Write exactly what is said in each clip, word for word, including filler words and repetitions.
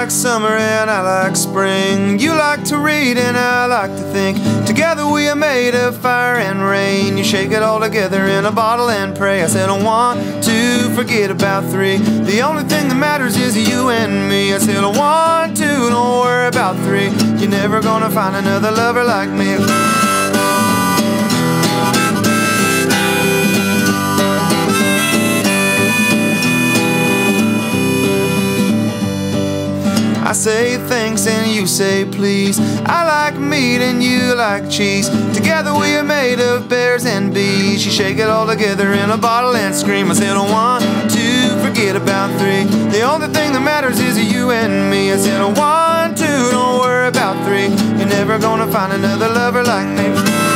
like summer and I like spring. You like to read and I like to think. Together we are made of fire and rain. You shake it all together in a bottle and pray. I said I want to forget about three. The only thing that matters is you and me. I said I want to, don't worry about three. You're never gonna find another lover like me. I say thanks and you say please. I like meat and you like cheese. Together we are made of bears and bees. You shake it all together in a bottle and scream. I said I want to forget about three. The only thing that matters is you and me. I said I want to, don't worry about three. You're never gonna find another lover like me.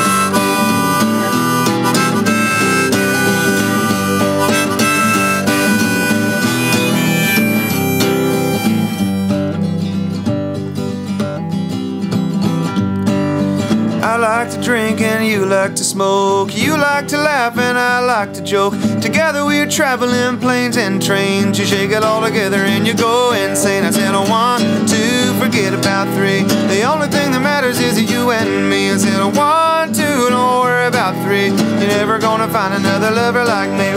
I like to drink and you like to smoke. You like to laugh and I like to joke. Together we're traveling planes and trains. You shake it all together and you go insane. I said I want to forget about three. The only thing that matters is you and me. I said I want to, don't worry about three. You're never gonna find another lover like me.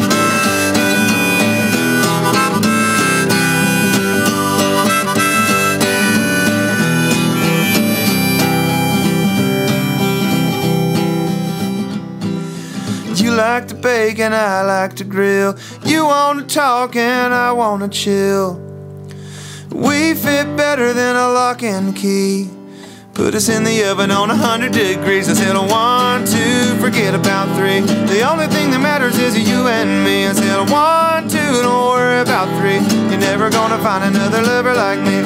You like to bake and I like to grill. You wanna talk and I wanna chill. We fit better than a lock and key. Put us in the oven on a hundred degrees. I said I want to forget about three. The only thing that matters is you and me. I said I want to, don't worry about three. You're never gonna find another lover like me.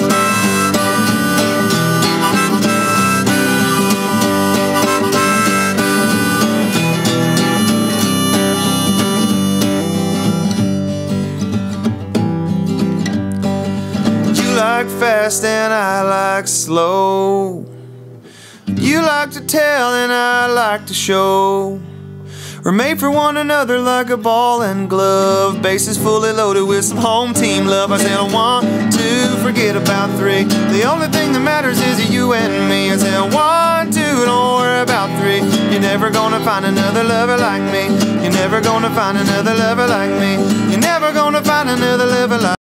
You like fast and I like slow. You like to tell and I like to show. We're made for one another like a ball and glove. Bases fully loaded with some home team love. I said I want to forget about three. The only thing that matters is you and me. I said I want to, don't worry about three. You're never gonna find another lover like me. You're never gonna find another lover like me. You're never gonna find another lover like me.